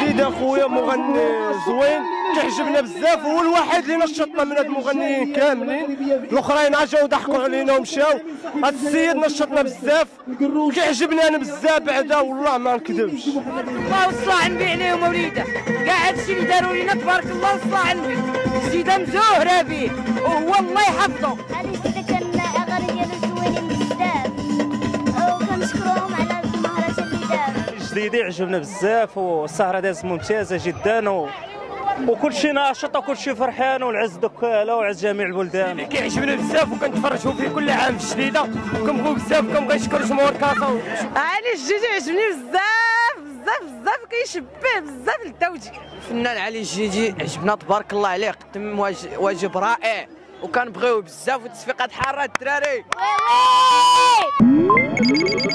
الشديد اخويا مغني زوين كيعجبنا بزاف، هو الوحيد اللي نشطنا من هاد المغنيين كاملين، الاخرين جاو ضحكوا علينا ومشاو. هاد السيد نشطنا بزاف كيعجبني انا بزاف بعدا والله ما نكذبش. الله والصلاح النبي عليهم وليده، كاع هادشي اللي داروا لينا تبارك الله والصلاح النبي، السيده مزوهره به وهو الله يحفظه. هذه السيده كان اغاني ديالو زوينين بزاف وكنشكروهم على المهرجان اللي داروا. الجديد يعجبنا بزاف والسهره دازت ممتازه جدا وكل شيء ناشط وكل شيء فرحان والعز دكاله وعز جميع البلدان. كيعجبنا بزاف وكنتفرجوا فيه كل عام في الشديده وكنبغيو بزاف وكنبغي نشكر جمهور كاسا. علي الجديد يعجبني بزاف بزاف بزاف، كيشبه بزاف للدوجي. الفنان علي الجديد عجبنا تبارك الله عليه، قدم واجب رائع وكنبغيوه بزاف، والتصفيقات حاره الدراري.